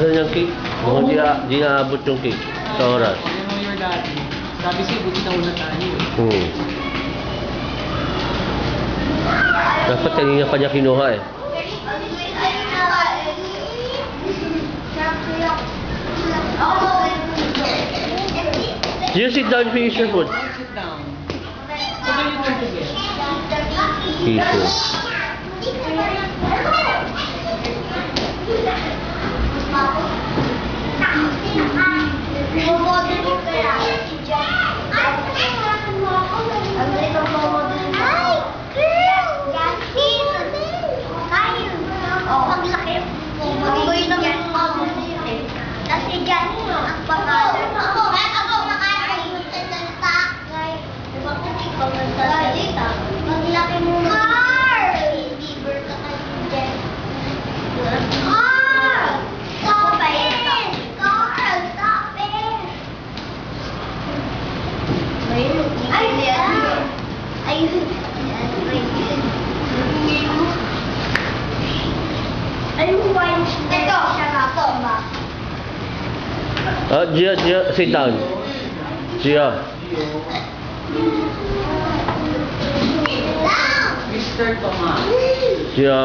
Nasaan yung cake? Mukhang di naabot yung cake sa oras. Ano mo your daddy? Sabi siya, buti na una tayo eh. Dapat kanina pa niya kinuha eh. You sit down, finish your food. Sit down. So when you turn to get? Tissue. Gia, sit down. Gia. Mr. Thomas. Gia.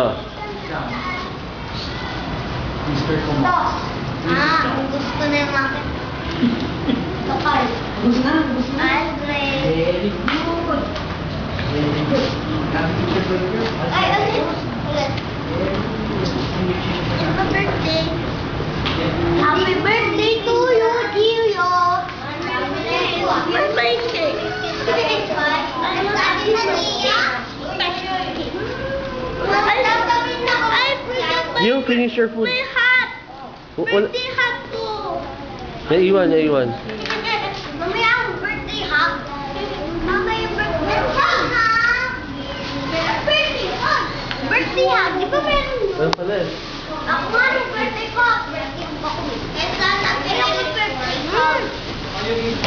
Mr. Thomas. Gusto na yung akin. Kapal. Gusto na. Very good. Very good. Happy birthday. Ay, ulit. Happy birthday. Happy birthday to you, Gio. Birthday cake. You finish your food. My hat. Birthday hat ko. Naiwan. Mamaya ang birthday hat. Mama yung birthday hat. Birthday hat. Birthday hat. Di ba meron? Ano pala eh? Ako nga yung birthday hat. Birthday hat. Eh sana, kailan yung birthday hat?